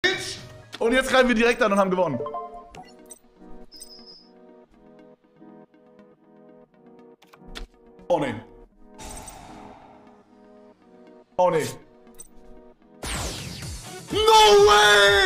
Und jetzt greifen wir direkt an und haben gewonnen. Oh ne. Oh ne. No way!